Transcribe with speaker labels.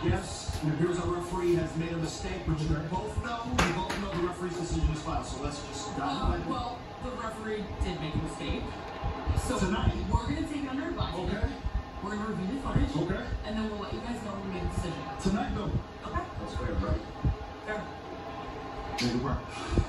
Speaker 1: Yes, it appears our referee has made a mistake, which we both know. We both know the referee's decision is final, so let's just dive right in.
Speaker 2: Well, the referee did make a mistake. So
Speaker 1: tonight,
Speaker 2: we're going to take it under advisement.
Speaker 1: Okay.
Speaker 2: We're going to review the footage.
Speaker 1: Okay.
Speaker 2: And then we'll let you guys know when we make a decision.
Speaker 1: Tonight, though.
Speaker 2: Okay.
Speaker 1: That's fair, right?
Speaker 2: Fair.
Speaker 1: Make it work.